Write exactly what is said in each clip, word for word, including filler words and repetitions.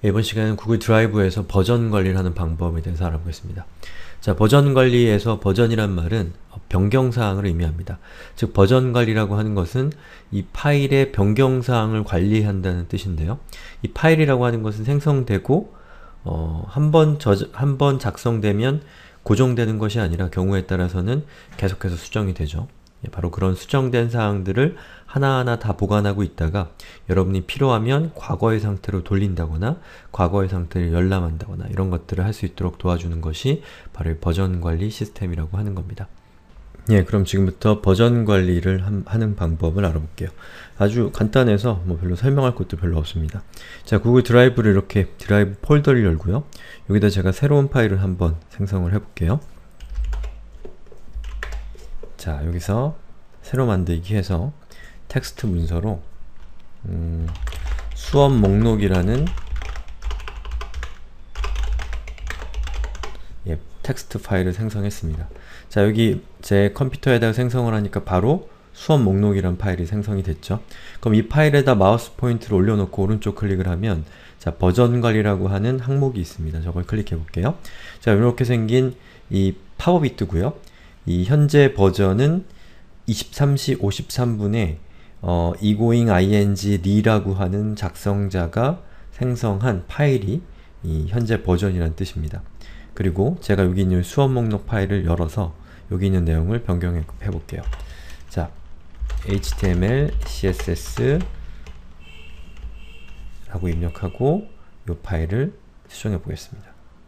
이번 시간에는 구글 드라이브에서 버전 관리를 하는 방법에 대해서 알아보겠습니다. 자, 버전 관리에서 버전이란 말은 변경사항을 의미합니다. 즉, 버전 관리라고 하는 것은 이 파일의 변경사항을 관리한다는 뜻인데요. 이 파일이라고 하는 것은 생성되고 어, 한번 한번 작성되면 고정되는 것이 아니라 경우에 따라서는 계속해서 수정이 되죠. 바로 그런 수정된 사항들을 하나하나 다 보관하고 있다가 여러분이 필요하면 과거의 상태로 돌린다거나 과거의 상태를 열람한다거나 이런 것들을 할 수 있도록 도와주는 것이 바로 버전 관리 시스템이라고 하는 겁니다. 예, 그럼 지금부터 버전 관리를 함, 하는 방법을 알아볼게요. 아주 간단해서 뭐 별로 설명할 것도 별로 없습니다. 자, 구글 드라이브를 이렇게 드라이브 폴더를 열고요. 여기다 제가 새로운 파일을 한번 생성을 해볼게요. 자, 여기서 새로 만들기 해서 텍스트 문서로 음, 수업 목록이라는 예, 텍스트 파일을 생성했습니다. 자, 여기 제 컴퓨터에다가 생성을 하니까 바로 수업 목록이란 파일이 생성이 됐죠. 그럼 이 파일에다 마우스 포인트를 올려놓고 오른쪽 클릭을 하면 자, 버전 관리라고 하는 항목이 있습니다. 저걸 클릭해 볼게요. 자, 이렇게 생긴 이 팝업이 뜨고요. 이 현재 버전은 이십삼 시 오십삼 분에 어, egoinging리라고 하는 작성자가 생성한 파일이 이 현재 버전이라는 뜻입니다. 그리고 제가 여기 있는 수업 목록 파일을 열어서 여기 있는 내용을 변경해 볼게요. 자, 에이치티엠엘, 씨에스에스 라고 입력하고 이 파일을 수정해 보겠습니다.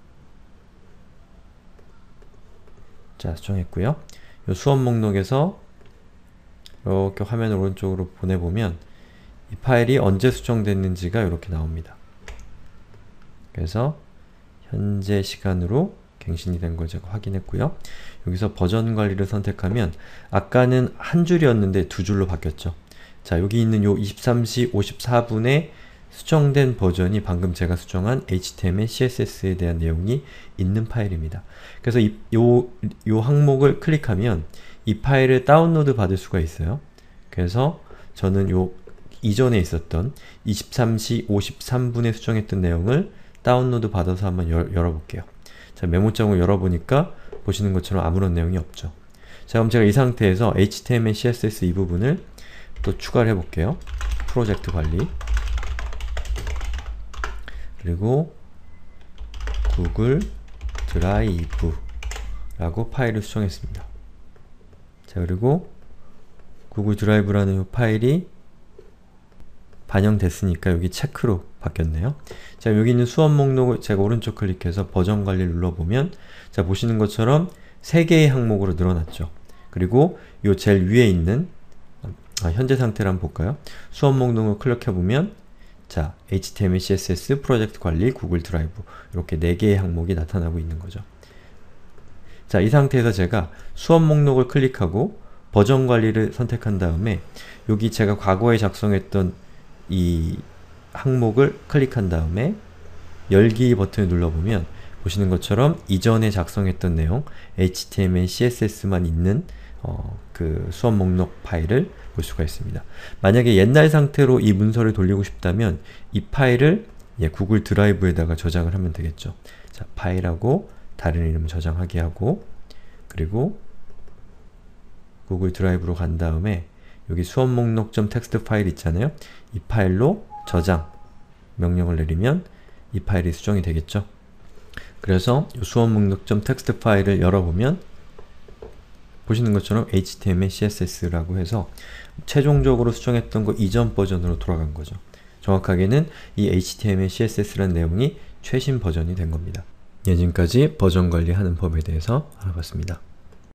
자, 수정했고요. 이 수업 목록에서 이렇게 화면 오른쪽으로 보내보면 이 파일이 언제 수정됐는지가 이렇게 나옵니다. 그래서 현재 시간으로 갱신이 된 걸 제가 확인했고요. 여기서 버전 관리를 선택하면 아까는 한 줄이었는데 두 줄로 바뀌었죠. 자, 여기 있는 요 이십삼 시 오십사 분에 수정된 버전이 방금 제가 수정한 에이치티엠엘, 씨에스에스에 대한 내용이 있는 파일입니다. 그래서 이, 요, 요 항목을 클릭하면 이 파일을 다운로드 받을 수가 있어요. 그래서 저는 요 이전에 있었던 이십삼 시 오십삼 분에 수정했던 내용을 다운로드 받아서 한번 열, 열어볼게요. 자, 메모장을 열어보니까 보시는 것처럼 아무런 내용이 없죠. 자, 그럼 제가 이 상태에서 에이치티엠엘, 씨에스에스 이 부분을 또 추가를 해볼게요. 프로젝트 관리 그리고 구글 드라이브 라고 파일을 수정했습니다. 자, 그리고 구글 드라이브라는 이 파일이 반영됐으니까 여기 체크로 바뀌었네요. 자, 여기 있는 수업 목록을 제가 오른쪽 클릭해서 버전 관리를 눌러보면 자, 보시는 것처럼 세 개의 항목으로 늘어났죠. 그리고 요 제일 위에 있는 아, 현재 상태를 한번 볼까요? 수업 목록을 클릭해보면 자, 에이치티엠엘, 씨에스에스, 프로젝트 관리, 구글 드라이브 이렇게 네 개의 항목이 나타나고 있는 거죠. 자, 이 상태에서 제가 수업 목록을 클릭하고 버전 관리를 선택한 다음에 여기 제가 과거에 작성했던 이 항목을 클릭한 다음에 열기 버튼을 눌러보면 보시는 것처럼 이전에 작성했던 내용 에이치티엠엘, 씨에스에스만 있는 어, 그 수업 목록 파일을 볼 수가 있습니다. 만약에 옛날 상태로 이 문서를 돌리고 싶다면 이 파일을 예, 구글 드라이브에다가 저장을 하면 되겠죠. 자, 파일하고 다른 이름 저장하게 하고 그리고 구글 드라이브로 간 다음에 여기 수업 목록.txt 파일 있잖아요. 이 파일로 저장 명령을 내리면 이 파일이 수정이 되겠죠. 그래서 이 수업 목록.txt 파일을 열어보면 보시는 것처럼 에이치티엠엘, 씨에스에스라고 해서 최종적으로 수정했던 거 이전 버전으로 돌아간 거죠. 정확하게는 이 에이치티엠엘, 씨에스에스라는 내용이 최신 버전이 된 겁니다. 예, 지금까지 버전 관리하는 법에 대해서 알아봤습니다.